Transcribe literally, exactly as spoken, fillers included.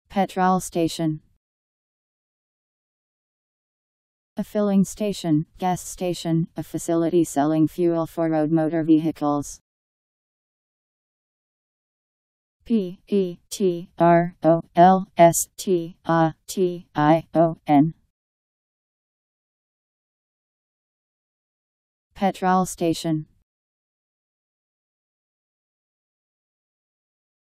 Petrol station. A filling station, gas station, a facility selling fuel for road motor vehicles. P E T R O L S T A T I O N. Petrol station.